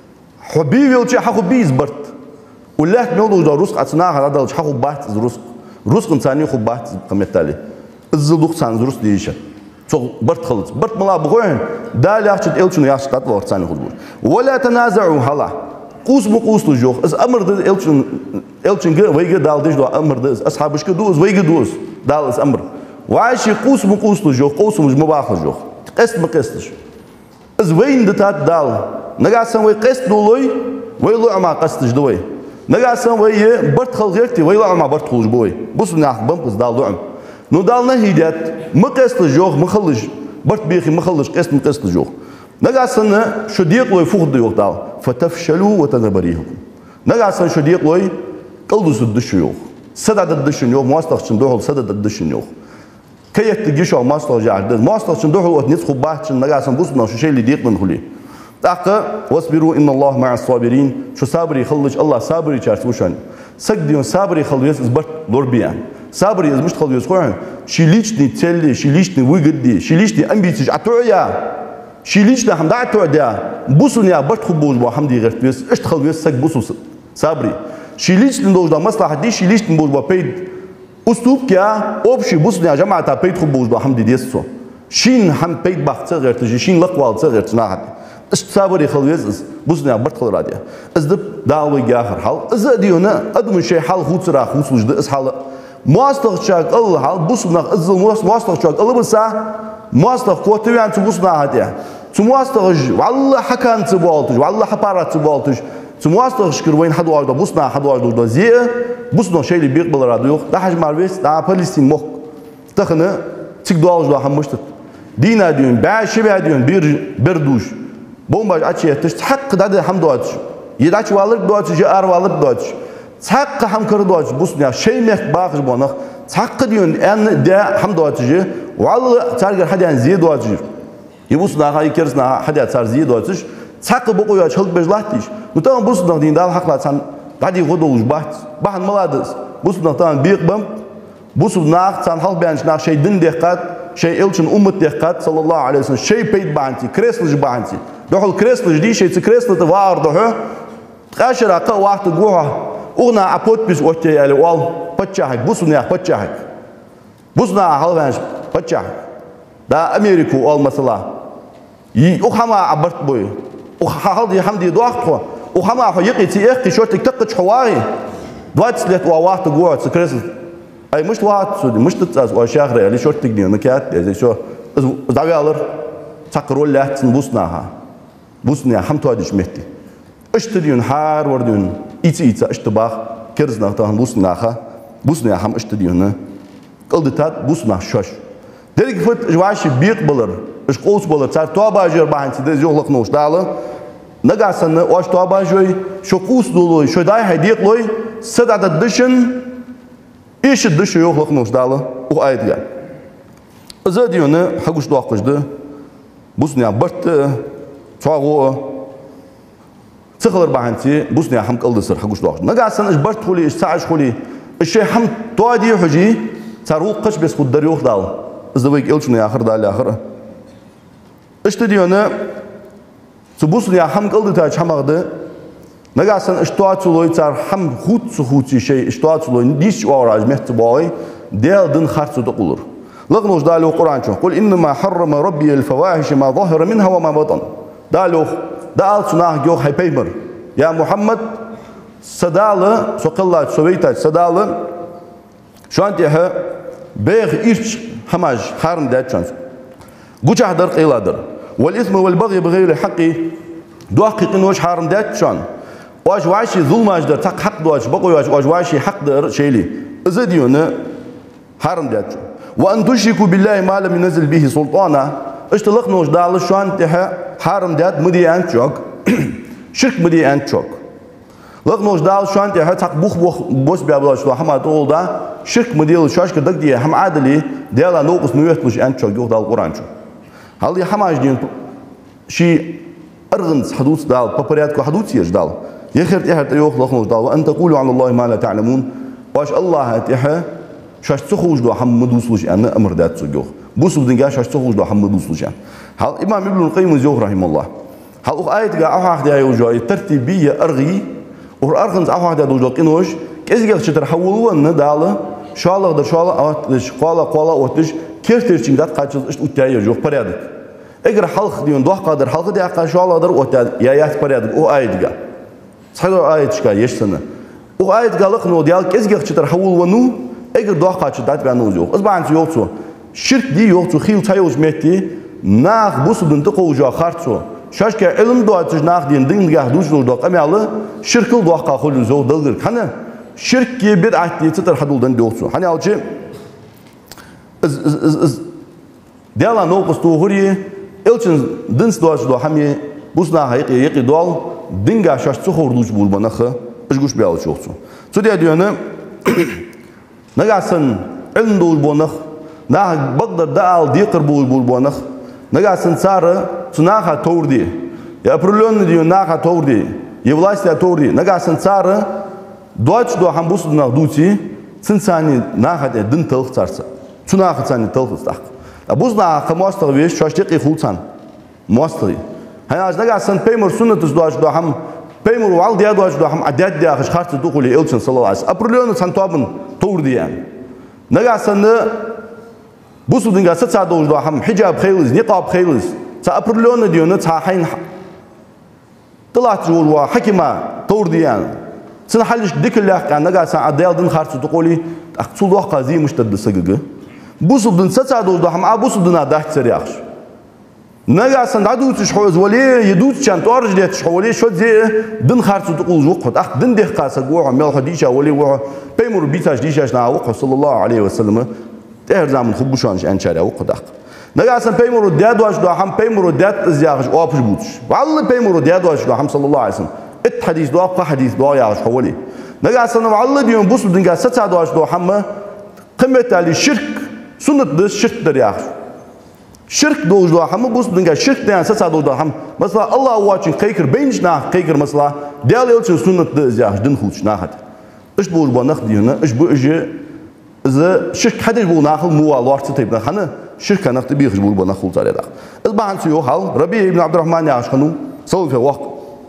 حبيبي وجه حخو بيز برت ولا تميلوا جو رزق أصناع هذا الشيء حخو بات رزق إنساني خو بات قمتالي الزلوق سان رزق ديشة شو برت خلص برت ملا بقولن دال يأخذ إلشن يأخذ قتل ورثاني خذول ولا تنازعوا هلا قوس بقوس تجوخ إذا أمر ده إلشن ويجي دال ديش دو أمر ده أصحابش كدوس ويجي دوس دال إس أمر وعايش قوس بقوس تجوخ قوس مش مباخر جوخ قست ما قستش إذا وين دتات دال نجا سوي قست دولي ويلو ما قستش دوي نجا سوي برت خلقتي ويلو ما برت خلج بوي بص ناخ بمقص دال دعم نو دال نهيدات ما قست جوخ ما خلج برت بيخي ما خلج قست ما قست جوخ نجا سنة شو ديق لوي فوق ديوخ دال فتفشلوا وتنبريهم نجا سنة شو ديق لوي قلدوا الدش يوخ سدد الدش يوخ ما استخدم دوحل سدد الدش يوخ كي يتجيش أو ما استرجع ما استخدم دوحل وتنسخ بحث نجا سنة بوسنا شو شيء اللي ديق من خليه تأقى واصبروا إن الله مع الصابرين شو صابري خلج الله صابري شارس وشان سجديون صابري خليس إزبط لوربيان صابري إزمش خليس خوان شيليشني تسلي شيليشني ويجدي شيليشني أمبيتش عتوعيا شيليشنا حمد عتوعيا بوسنيا برت خبوز وحمدي غير بس إيش خليس سج بوسو صابري شيليشني دوج دا مصلحة دي شيليشني بوز وبيد أسلوب كيا أوبشي بوسنيا جماعة بيد خبوز وحمدي ديسو شين هم بيد بحث غير تجي شين لقوال غير تناحد استثابري خليز بوسنيا برت خل راديا أزدب دعوة جاهر حال أزديونا أدم شيء حال خوت راح خوت وجد إسحال ماستر شاك الله حال بوسنا أزل ماستر شاك الله بس ماستر قوتي عن تبوسنا هاديا تماستر والله حكان تبالتج والله حبارات تبالتج تماستر شكر وين حد واحد بوسنا حد واحد زي بوسنا شيء اللي بيقبل راديو ده حاجة مارفيس ده فلسطين مخ تخنه تقدر ده هم مشتت دينا ديون بعش بعدين بردوش بومباج أشياء تستحق ده هم دوتش يدعش والد دوتش جار والد دوتش تحق هم كر دوتش بوسنا شيء مخ باخش بونخ تحق ديون أن ده هم دوتش والله تارجع حد عن زيد دوتش يبوسنا هاي كرسنا حد صار زيد دوتش تحق بقويا شلق بجلاتيش نتاعنا بوسنا دين ده الحق لا تان بعدي غدوش بعد ملادس بوسنا تان بيقبم بوسنا تان حال بيانش ناخ شيء دين دقات شيء إلشن أمة دقات صلى الله عليه وسلم شيء بيت بانتي كريسلج بانتي دوحل كريسلج دي شيء كريسل توار دوحه تقاشر أقا وقت جوها أغنى أبوت بس وقتي على وال بتشاهك بوسنا بتشاهك بوسنا هالبانش بتشاهك دا أمريكا وال مثلا أخما عبرت بوي أخالدي حمدي دوحته أخما حيقي تيجي شو تكتقش حواري دوات سلت ووقت جوها كريسل أي مش وقت مش تتأس وشاغرة اللي شو تقدر نكات زي شو زاوية على تقرول لا تنبوسناها بوسنيا هم توادش مهتي اشتديون حار وردون إيتا اشتباخ كرزنا تهم بوسنيا هم اشتديون قلدتات بوسنا شوش دلك فت جواش بيقبلر اش قوس بلر صار توابا جر باهنتي ده يغلق نوش داله نجاسنا واش توابا جوي شو قوس دولوي شو داي هديق لوي سداد الدشن إيش الدش يغلق نوش داله وقايد يعني زاديونه حقوش دواقش ده بوسنيا برت تواغو تخلر باهنتي بوسنيا هم قلدسر حقوش دواقش نجاسنا اش برت خولي اش ساعش خولي الشيء هم توادي حجي تروق قش بس قدر يوخ دال زويك إلشنا آخر دال آخر اشتديونه تبوسنيا هم قلدتاج هم أخده نجاسنا اشتوات لوي تار هم خوت شيء اشتوات لوي ديش وراج مهتباي ديال دن خرط تقولر لغنوش دالو القرآن شو قل إنما حرم ربي الفواحش ما ظهر منها وما بطن دالو دال سناه جوخ هاي بيمر يا محمد سدال سقلات سويتاج سدال شو أنت ها بيغ إيش هماج حارم دات شانس قوش أحضر قيلادر والإثم والبغي بغير حقي دوحقق إنه حارم دات شان واش واشي ظلم أجدر تق حق دواش بقوي واش واشي حق در شيلي زديونه حارم دات وأن تشركوا بالله ما لم ينزل به سلطانا اشتلق نوش دال شان تها حارم دات مدي أنتشوك شرك مدي أنتشوك لغنوش دال شان تها تق بوخ بوس بيابلاش لو حما تقول دا شرك مديل شاش كدك دي هم عادلي ديالا نوقس نويت مش أنتشوك يوخ دال القرآن شو هل يحماج دين شي أرغنس حدوث دال ببرياتكو حدوث يجدال يخرت إحد يوخ لخنوش دال وأن تقولوا عن الله ما لا تعلمون واش الله تيها شاش تخوج دو حمد وصلش أنا أمر دات سجوخ بوس بدن شاش تخوج دو حمد وصلش هل إمام ابن القيم الجوخ رحمه الله هل آية جا أحد يوجا ترتيبية أرغي وأرغنس أحد دوجا كنوش كإذا شتر حولوا أن دال شاله در شاله أوتش قالا أوتش كيف ترجع دات قاتل إيش أتايا جوخ بريادك اگر حلق ديون دوح قادر حلق دي أقل شاله در أوتاد يا يات بريادك أو آية جا صحيح آية شكا يشسنا أو آية جا لقنو ديال كإذا شتر حولوا ونو اگر دوح قاتل دات بيانو جوخ أصبح عن يوتو شرك دي يوتو خيل تايوج متي ناخ بوسدن تقوجا خارتو شاش كعلم دواتش ناخ دين دين جاه دوش دو قمياله شركل دوح قاخل زو دلغر خنا شرك يبد عتي تتر حدولدن دوتو hani alçı ديالا نوقس توهري elçin dins دوش دو hami busna hayqi yaqi dol dinga shash tsukhur duch bulbanakh ishgush bial choksu tsudia diyorne nagasan ilm dul bonakh na bagdar daal diqir bulbanakh nagasan sara tsunaha tourdi ya определенно diyor naha tourdi ya властя tourdi nagasan sara دوش دو ham busna duci tsinsani naha din talq tsarsa tsunaha tsani talq tsaq busna khamostar vesh shashtiqi khulsan مواصلي هنا أجناك عشان بيمر سنة تزدواج دوهم بيمر والدي أدواج دوهم عدد دي أخش خارج تدخل إلشن صلى الله عليه وسلم أبرليون سنتوابن تورديان نجا عشان بوسو دينجا ستساعدوج دوهم حجاب خيلز نقاب خيلز سأبرليون ديونا تحين طلعت جوا حكمة تورديان سنحلش ديك اللي كان نجا عشان عديال دين خارج تدخلي أقصد واحد قاضي مشتد سجقة بوسو دين ستساعدوج دوهم أبوسو دين أداك سريعش نجا سندعو تشحوز ولي يدوت كان تورج ده تشحولي شو زي دن خارج تقول وقت أخ دن ده قاسة جوع مال خديشة ولي وع بيمر بيتاش ديشاش نعوق صلى الله عليه وسلم تهرز من خبوشانش أنشارة وقت أخ نجا سن بيمر دياد واش ده هم بيمر دياد زياغش أوبش بوتش والله بيمر دياد واش ده هم صلى الله عليه وسلم الحديث ده أبقى حديث ده ياغش حولي نجا سن والله ديون بوس بدنجا ستساعد واش ده هم قمة على الشرك سنة ده الشرك ده ياغش شرك دوج دو هم بوس دنگا شرك ده سسا دو ده هم مثلا الله واتشن قيكر بينج نا قيكر مثلا ديال يلچن سنت ده زاح دن خوش ناحت اش بول بنخ دينا اش بو اجي اذا شرك حدش بول ناخل مو الله تيب خنا شرك نخ تبي خش بول بنخ خول تاري ده البان سيو حال ربيع ابن عبد الرحمن ياش خنو سول في وقت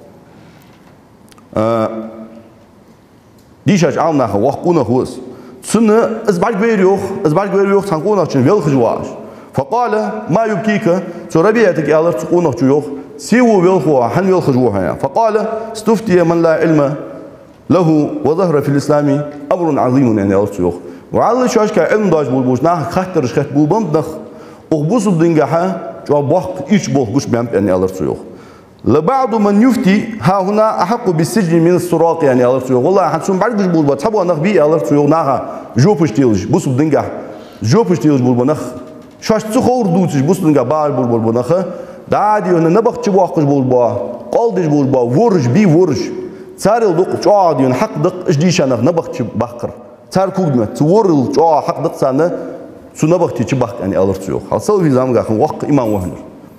ديشاش عامنا وقت كنا خوس سنه از باج بيريوخ تنقونا چن ويل خجواش فقال ما يبكيك سربيتك يا الله تقونك جوخ سيو بالخوا حن بالخجوها فقال استفتي من لا علم له وظهر في الإسلام أمر عظيم يعني الله جوخ وعلى شاش كعلم داش بولبوش ناه خاطر خت بولبم نخ أخبص بدنجها جو بوق إيش بوق بوش بيم يعني الله جوخ لبعض من يفتي ها هنا أحق بالسجن من السراق يعني الله جوخ والله حنسون بعد بوش بولبات تبغى نخ بي الله جوخ ناه جو بشتيلج بوس بدنجه جو بشتيلج بولبنخ شاش تخور دوتش بوسنجا بار بول بنخه دادي هنا نبخ تبوقش بول با قالدش بول با ورج بي ورج صارل دق عادي حق دق اش ديشانخ نبخ بقر صار كوغنا تورل حق دق سنه سو نبخ تي بق يعني الر تيو حصل في زام غاخن وق امام وهنر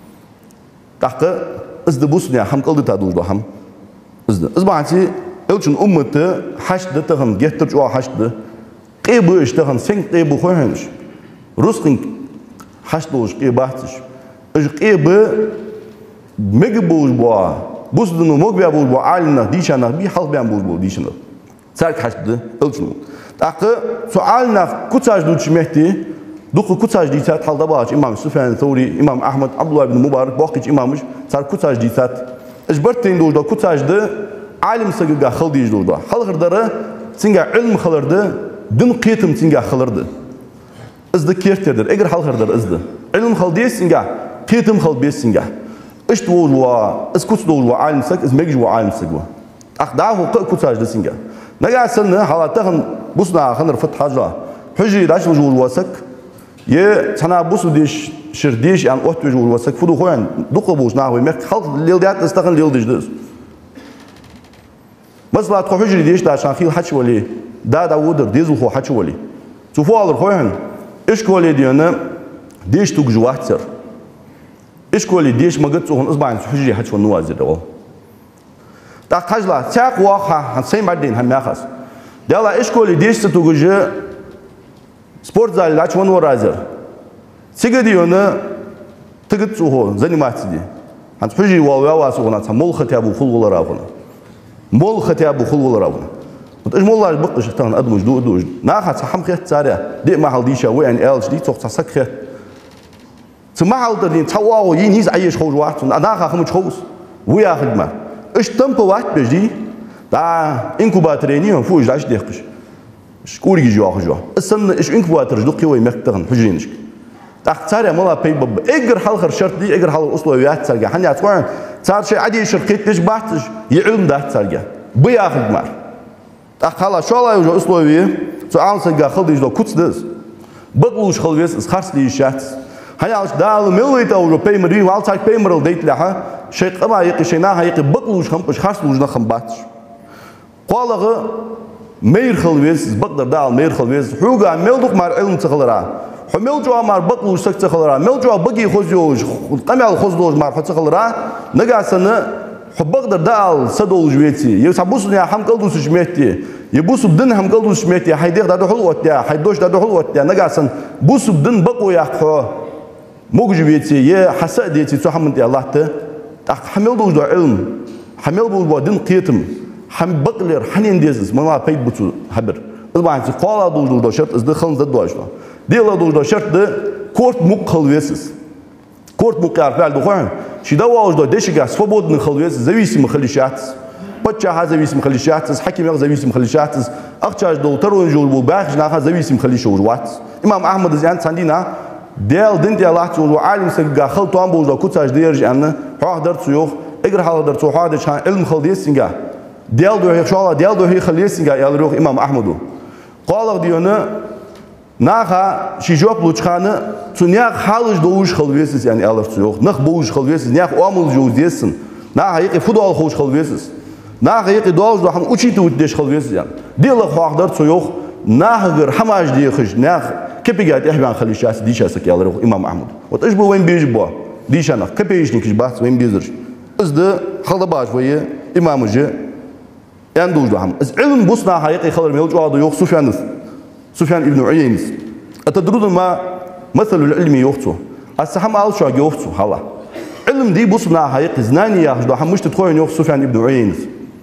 تاق از بوسنيا هم قلد تادوج هم از بانتي الچن امته حشد تهم گتر حشد قيبو اشتهن سين قيبو خوهنش رسقين حشدوش قيباتش اش قيب مجبوش بوا بوسدنو مجبيا بوش بوا عالنا ديشانا بي حال بيان بوش بوا ديشانا سارك حشد الچنو تاق سؤالنا كوتاج دوتش مهدي دوق كوتاج ديسات حال دباش امام سفيان الثوري امام احمد عبد الله بن مبارك باقيش امامش سار كوتاج ديسات اش برتين دوش دا كوتاج ده عالم سجا خلديج دوش دا حال غردره سنجا علم خلرده دن قيتم سنجا خلرده ازده كيرتدر اگر حال خردر ازده علم خلديس سنجا قيتم خلبيس سنجا اش دوش وا اس كوت دوش وا عالم سك اس ميج وا عالم سك اخداه كوتاج ده سنجا نجا سنه حالاتهم بوسنا خنر فتح حاجه حجري داش جول واسك يه سنا بوسو ديش شرديش يعني اوت جول واسك فدو خوين دوق بوش ناوي مك خلط ليلدات استخن ليلدش دس مثلا تخو حجري ديش دا شان خيل حچ ولي دا ودر ديزو خو حچ ولي تفوالر خوين ايش كولي دينا ديش توك جواتر إشكولي ديش مقت سوون إصبعين سحجي حتى ونوازي ده تاخجلا تاق واقع هنسين بعدين هم ياخذ يلا إشكولي ديش ستوجي سبورت زال لاتش ونورازر سيجديونا تقت سوون زنيمات دي هنسحجي والوا سوون مول ختيابو خل ولا رافنا مول ختيابو خل ولا رافنا إيش مول الله بقش تان أدمج دوج ناخذ حم خيت سارع دي ما هل ديشة وين إلش دي توقع سكخ ثم هل تدين تواو ينيز عيش خوش وقت ناخذ خمس خوس ويا خدمة إيش تمبو وقت بجدي تا إنكوباتريني فوج داش دقش شكوري جوا خجوا السن إيش إنكوباتر جدقي ويمكتغن حجرينش تختار ملا بيب إجر حلقة شرط دي إجر حلقة أصلويات سرجع حني أتوقع صار شيء عادي شركة ليش بعتش يعلم ده سرجع بيا خدمة أخلا شو الله يوجد أصلوية سؤال سرجع خلدي جدو كوتس دز بقولش خلويس خرس لي شات حني عش دال ملوي تاوجو بيمري والسايد بيمرل ديت لها شيء أما يقي شيء نها يقي بقولش خمش خرس لوجنا خمباتش قالغ مير خلويس بقدر دال مير خلويس حوجا ملدوك مع علم تخلرا حمل جوا مار بقلوش سكت خلرا مل جوا بقي خزيوج قمل خزدوج مار حت خلرا نجا سنة حبقدر دال سدول جويتي يسبوسني هم قلدوس جميتي يبوس بدن هم قلدوس جميتي حيدير دادو حلوة يا حيدوش دادو حلوة يا نجا سن بوس بدن بقوا يا خو موج جويتي يا حسد ديتي سو حمد الله ت حمل دوج علم حمل بو دن قيتم حم بقلر حنين ديزس ما بيت بتو حبر طبعا قال دوج شرط از دخل زد دوج ديلا دوج شرط ده كورت مقلويسس كورت مقار فعل دخان شي دواج ده دشيغا свободный خلويس зависимый خليشات بچا зависимый خليشات حكيم зависимый خليشات اخچاج دو ترون جول بو باخ ناخ зависимый خليشو وات امام احمد زيان ساندينا ديل دنت الله تو عالم سغا خلطو ام بو كوتاج ديرج ان حاضر تسوخ اقر حاضر تو حاضر شان علم خليسنغا ديل دو ان شاء الله ديل دو هي خليسنغا يالروخ امام احمد قال ديونا ناخا شي جواب لوچخانه تنياق حالج دوش خلويسس يعني الف تسوخ نخ بوش خلويسس نياق اومل جوزيسن ناخا يقي فوتبول خوش خلويسس ناخا يقي دوش دو هم اوچيتو ديش خلويسس يعني ديل خواخدر تسوخ ناخغر حماج ديخش ناخ كبيغات يحبان خليشاس ديشاسك يالروخ امام احمد وتش بو وين بيجبو ديشانا كبيشنيكش باس وين بيزرش ازد خلباش وي امام جه يندوج دو هم از علم بوسنا حقيقي خلر ميلج وادو يوخ سفيان ابن عيينة أتدرون ما مثل العلم يوختو السحم على شو يوختو هلا علم دي بوسنا حقيقي زناني يا خدو حمش تدخل يوخ سفيان ابن عيينة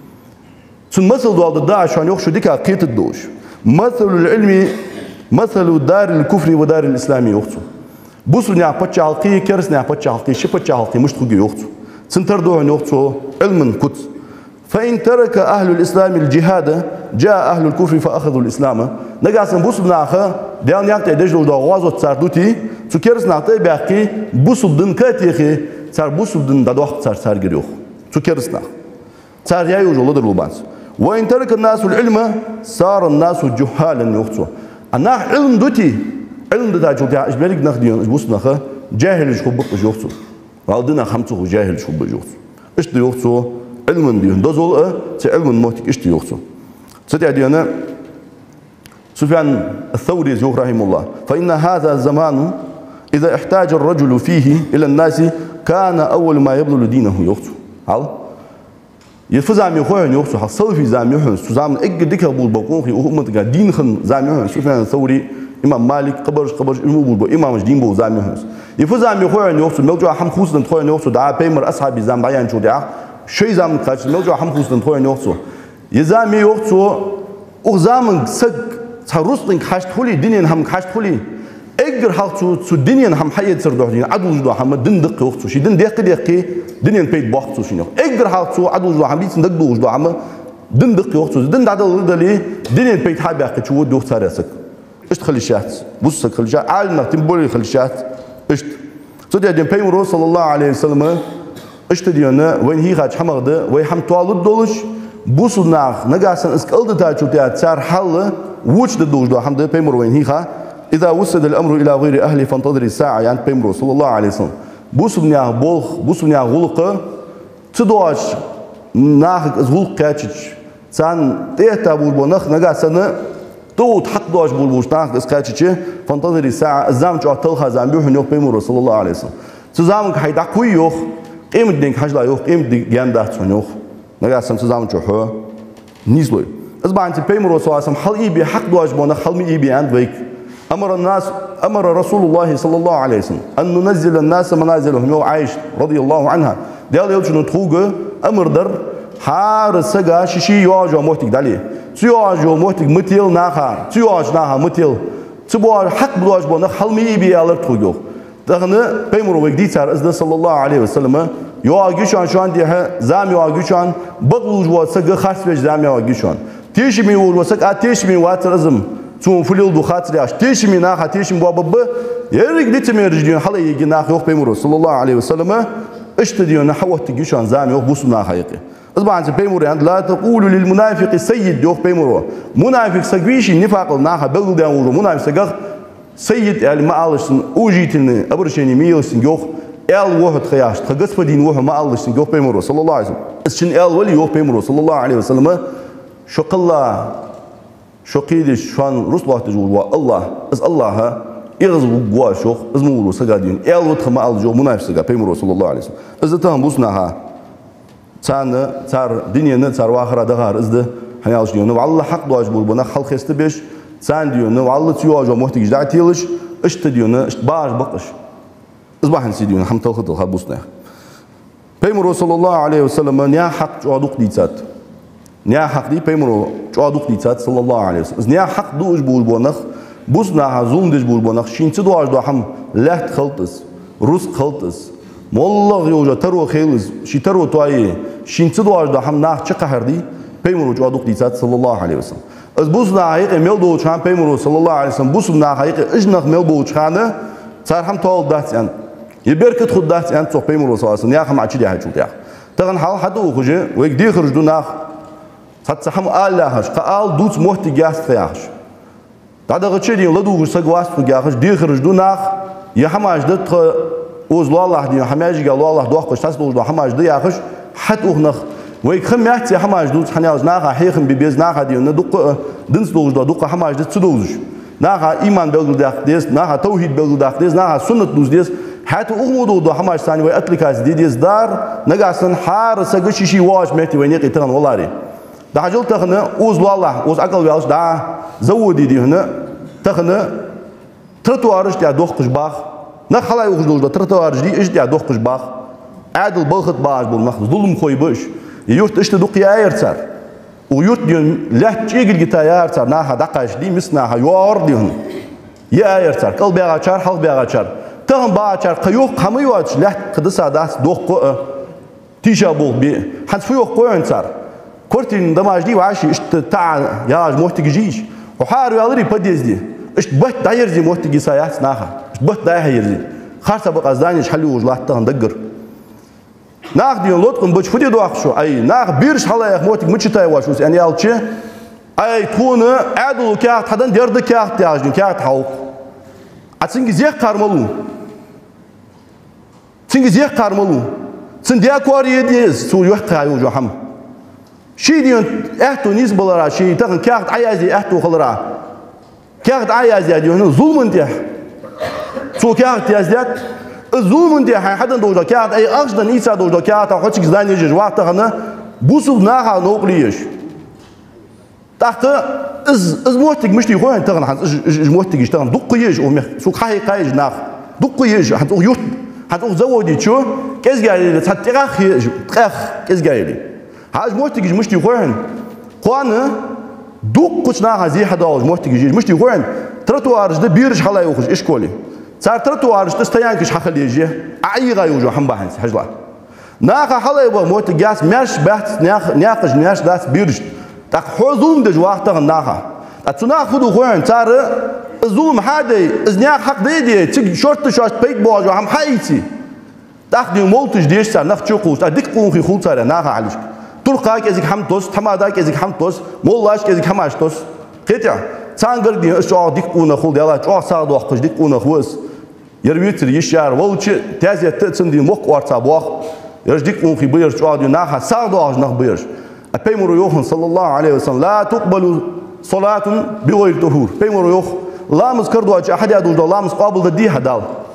ثم مثل دو الداع شو يوخ شو ديكا قيت الدوش مثل العلم مثل دار الكفر ودار الإسلام يوختو بوسنا بتش حلقي كرسنا بتش حلقي شي بتش حلقي مش تخوي يوختو سنتر دو يوختو علم كت فإن ترك أهل الإسلام الجهاد جاء أهل الكفر فأخذوا الإسلام نجاسن بوسب ناخه ديان يقطع دجلو دا غازو تصاردوتي تكرس ناقطع باقي بوسب دن كاتيخي صار بوسب دن دا وقت صار غيروخ تكرس ناخ صار يايو جولو درلوبانس وإن ترك الناس العلم صار الناس جهالا يوختو أنا علم دوتي علم دا جوتي اجبالك ناخديون بوس ناخه جاهل شو بق يوختو والدنا خمسو جاهل شو بق يوختو ايش يوختو علم ديون دزول علم موتك ايش يوختو ستي ديانا سفيان الثوري زوج رحمه الله فإن هذا الزمان إذا احتاج الرجل فيه إلى الناس كان أول ما يبذل دينه يوختو هل يفزع ميخوين يوختو هل صلفي زاميوهن سوزام إج ديك أبو البقوخي وهم تجا دين خن زاميوهن سفيان الثوري إمام مالك قبرش إمام بو إمام جدين بو زاميوهن يفزع ميخوين يوختو ملجوا حم خوصن تخوين يوختو دعا بيمر أصحاب زام بعيان شو دعا شيء زام كاتش ملجوا حم خوصن تخوين يوختو يزامي يوختو وزامن سق تروسن كاشتولي دينين هم كاشتولي اجر حالتو تو دينين هم حيد سردو دين عدو جدو هم دين دق وقتو شي دين دقي دينين بيت بوقتو شنو اجر حالتو عدو جدو هم بيت دق جدو هم دين دق وقتو دين دادل دلي دينين بيت حابي اخي تو دو تارسك ايش تخلي شات بص خلي شات عالنا تنبولي خلي شات ايش سودي دين بيمرو صلى الله عليه وسلم ايش تدينا وين هي خاج حمغده وي حم توالد دولش بوسو ناخ نجاسن اسكالد تاچو تاع صار حل وش ددوش دو حمد بيمرو وين هيخا إذا وصل الأمر إلى غير أهله فانتظر الساعة يعني بيمرو صلى الله عليه وسلم بوسو بنيا بولخ بوسو بنيا غلقة تدوش ناخ غلق كاتش سان تيتا بول نخ نجاسن توت حق دوش بول بوش ناخ كاتش فانتظر الساعة الزام جو تلخا زامبيو هنيو بيمرو صلى الله عليه وسلم zusammen kein da kui yok im denk hajla yok im gen da tson yok naga sam zusammen cho ho nizloy az ban ti peimro so asam hal ibi haq doj bona halmi ibi and weik امر رسول الله صلى الله عليه وسلم ان ننزل الناس منازلهم وعائشه رضي الله عنها دال يلچن توغه امر در har saga shishi yojo motik dali yojo motik mutil naha yojo naha mutil tsubo hak bloj bona halmi ibi alır togo dağını peymuru ve ditar azda sallallahu aleyhi ve sellem yo güçan şu an diye zam yo güçan bagluj wa saga khas ve zam yo güçan tişmi ul sak ateşmi wa tarazım tsun fulil du khatri aş tişmi naha tişmi bu babı yerik ditmi rjin halayı ginah yok peymuru sallallahu aleyhi ve sellem işte diyor ne havati güçan zam yok bu sunna hayati أصبحت بيمور عند لا تقول للمنافق سيد يوخ بيمورو منافق سجويش نفاق الناحة بلد يورو منافق سجق سيد يعني ما علشان أوجيتني أبرشني ميلسن يوخ ال واحد خياش تقص بدين واحد ما علشان يوخ بيمورو صلى الله عليه وسلم إسشن ال ولي يوخ بيمورو صلى الله عليه وسلم شو قلا شو قيدش شان رسل الله تجول والله إس الله يغزو قواش يوخ إزمورو سجادين ال واحد ما علشان منافق سجق بيمورو صلى الله عليه وسلم إذا تهم بوسناها Çar diniyeni çar vahirada gar izdi hani alış diyor. Vallahi hak doğaç bul buna halk esti beş. Sen diyor. Vallahi tüyoca muhtiç da tiliş. İşte diyor. İşte baş bakış. İzbahan si diyor. Ham tawhid habusna. Peygamberi sallallahu aleyhi ve sellem ne hak çoğaduk diyat. Ne hak di peygamberi çoğaduk diyat sallallahu aleyhi ve sellem. Ne hak doğaç bul buna busna hazum dij bul buna. Şinti doğaç da ham laht khaltis. Rus khaltis. Mollah yoja taro khayliz. Şi taro toyi شینت دوار دا هم نه چه قهردی پیمرو جادو قدیسات صلی الله علیه و سلم از بوز نهایت مل دو چان پیمرو صلی الله علیه و سلم بوز نهایت اجنخ مل بو چانه سر هم تول داتیان یبرکت خود داتیان تو پیمرو صلی الله علیه و سلم یا هم عچیده هجوم یا تقن حال حدو خوجه و یک دیگر جدو نه صد هم آلهش قال دوت محتی جاست خیاش داده چه دین لدو خوش سگواست تو جاهش دیگر جدو نه یه هم اجدت اوز الله دین همه جیگه الله دو خوش تاس دو هم اجده یاخش حت أغنخ ويكخم يحتي حماج دوت حنياز ناقة حيخم ببيز ناقة ديو ندق دنس دوج دا دق حماج دت تدوج ناقة إيمان بلغ داخ ديس ناقة توحيد بلغ داخ ديس ناقة سنة دوز ديس حتى أغمودو دا حماج ثاني ويأتلكاز دي ديس دار نقاسن حار سقشيشي واش مهتي وينيقي تغن والاري دا حجل تغن أوز والله أوز أقل ويالش دا زودي دي هنا تغن ترتوارش دي دوخش باخ نخلاي وخجدوج دا ترتوارش دي إش دي دوخش باخ عادل بلخت باش بالمخ ظلم خوي بش يورت اشت دقيا يرتر ويورت ديون لا تيجي جتا يرتر ناها دقاش دي مسناها يور ديون يا يرتر قلب يغاشر حل بيغاشر تهم باچر قيوق قميوات لا قدسا داس دوق تيشا بول بي حد فيوق قوينتر كورتين دماج دي وعاشي اشت تاع ياج محتجيش وحار يالري بديز دي اشت بت داير زي محتجي سايات ناها اشت بت داير زي خارسه بقى زانيش حلو وجلاتن دقر ناخ ديون لوتكم بچ فدي دوخ شو اي ناخ بيرش حلايق موتك مچتاي واشوس يعني يالچه اي تونه ادلو كاخت حدن درد كاخت ياجدين كاخت حوق اتسنگي زيق قارمالو تسنگي زيق قارمالو سن ديا كوريديز سو يوخ قايو جو حم شي ديون احتو نيز بلرا شي تخن كاخت عيازي احتو خلرا كاخت عيازي ديون ظلم انت سو كاخت يازيات الظلم دي حدا دوجا كات اي اخدن ايسا دوجا كات خوتش زاني جج وقت هنا بوسو ناها نوبليش تحت از موتك مش يخو انت غن از موتك يشتغل دقيج او سو خاي قايج ناخ دقيج حتى يوت حتى زودي شو كاز قال تترخ ترخ كاز قال هاج موتك مش يخو قوانا دقش ناها زي حدا موتك مش يخو ترتوارج ده بيرش حلا يخش اشكولي صار ترتوارش تستيانكش حخل يجي عيغا يوجو حنباهنس حجلا ناقة حلا يبغى موت جاس مش بحث ناقش ناش داس بيرش تاق حزوم دج وقتها ناقة أتونا خدو خوين صار الظلم هذا إزنياق حق ديدي تيج شرط بيت بواجو هم حيتي تاق دي مولتش ديش صار نخ تشوقوش تديك قونخي خول صار ناقة عليش ترقاك إزيك حمتوس تماداك إزيك حمتوس مولاش إزيك حماشتوس قطع سانغر دي أشوا ديك قونا خول ديالا أشوا صار وقش ديك قونا خوس يرويتر يشار والش تازي تتسن دي موق وارتا بواخ يرجديك قونخي بيرش أشوا دي ناقة صار دواج نخ بيرش أبيمر يوخن صلى الله عليه وسلم لا تقبل صلاة بغير طهور بيمر يوخ لامس كردو أحد يدوج لامس قابل دي هدال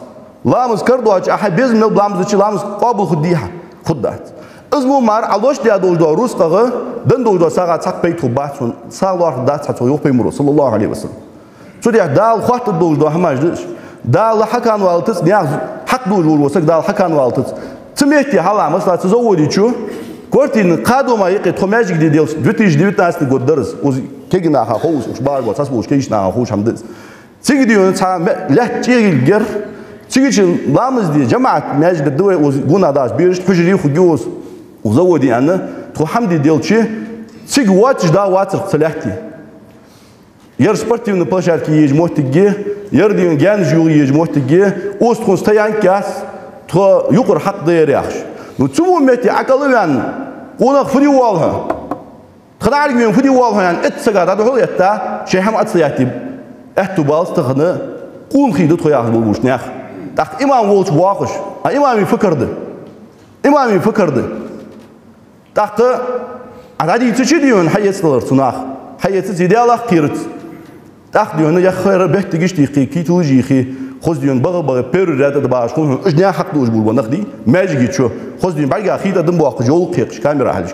لامز كردوش أحبز من لامز لامز قابل خديها خدات أزمو مار علوش دي أدوش دو روس قغة دن دوش دو ساقات ساق بيتو باتون ساق لوار دات ساتو يوق بيمرو صلى الله عليه وسلم سودي دال خاطر دوش دو هماش دش دال حكان والتس نياز حق دوش وروسك دال حكان والتس تميتي حالا مثلا تزودي شو كورتين قادو ما يقي توماجيك دي ديل 2019 год درس وز كيغنا خوش وش بار وتاس بوش كيشنا خوش حمدس تيجي ديون تا لا تيجي غير تيجي لامز دي جماعه ماجيك دوي وز غونا داش بيرش فجري خوجوس وزودي انا تو حمدي ديلчи تيجي واتش دا واتر صلاحتي ير спортивный площадке есть мотиги ير ديون جان جوغ есть мотиги остхун стоян кас то юқыр хақ дейер яхш ну цуму мети акалыган онақ фри уалха қыдаргмен фри уалхан итсага да хол ятта шехам атсаяти этту балстыгыны кун хиды тояғы болуш нях так имам волч уақыш а имами фикрды тақты адади тичи дион хайетсылар сунах хайетсыз идеалах кирт так дион я хайр бехтигиш дихи китулжихи خوز دیون باغ پر رد دباش خون اش نه حق دوش بول نخدی ماجی چو خوز دیون برگ اخیدا دم باق جول قیقش کامرا حلش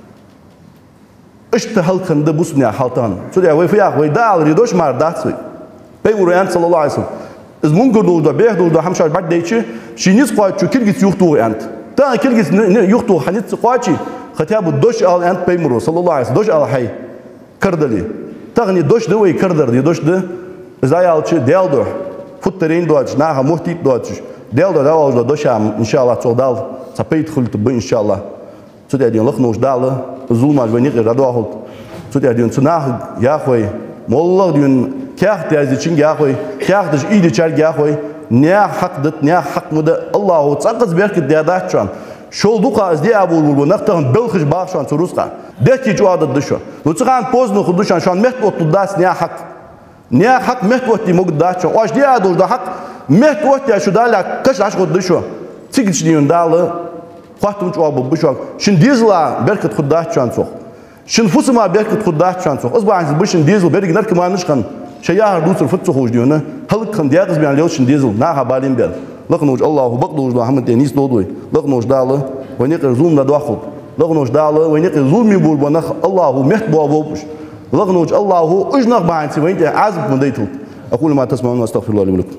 اش تهل خنده بوس نه حالتان شو دی وی فیا وی دال ریدوش مار داتسوی پیغمبر صلی الله علیه و سلم از منگر دو دا به دو همشار بعد دیچی شینیز قوات چو کلگیس یوختو انت تا کلگیس یوختو حنیت قواچی خطاب دوش ال انت پیغمبر صلی الله علیه و سلم دوش ال حی کردلی تغنی دوش دوی کردر دی دوش ده زایالچی دیالدو فوترين دوتش ناها مهتي دوتش ديال دو داوز دو شام ان شاء الله تودال صبيت خلت ب ان شاء الله تودي ديون لخنوش دال زول ما بنيق رادوهل تودي ديون تناه يا خوي والله ديون كاخ تازيچين يا خوي كاخ دش ايدي چار يا خوي نيا حق دت نيا حق مد الله تصقز بيرك دياداچان شول دوقا از دي ابول بول نختن بلخش باخشان تروسقا دتي جواد دشو لو تخان بوزنو خدوشان شان مت اوتداس نيا حق نيا حق مهتوتي مقداتشو واش دي ادوش دا حق مهتوتي شو دالا كش عش قد شو تيجي ديون دالا خاطم جواب بشو شن ديزلا بركت خداتشان سوق شن فوسما بركت خداتشان سوق اصبع عن بشن ديزل برك نرك ما نشخن شيا دوسر فتسو خوش ديونه هل كان دياز بيان ليش شن ديزل ناها بالين بيل لقنوج الله بقدوش محمد تنيس دودوي لقنوج دالا ونيق زوم ندوخل لقنوج دالا ونيق زوم يبول بنخ الله مهت بوابوش لغنوج الله اجنق بعد سوينت عازب من ديتل اقول ما تسمعون واستغفر الله لي ولكم